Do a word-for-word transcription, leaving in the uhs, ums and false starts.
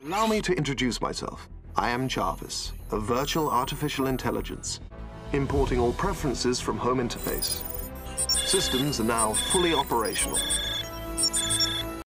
Allow me to introduce myself. I am Jarvis, a virtual artificial intelligence, importing all preferences from home interface. Systems are now fully operational.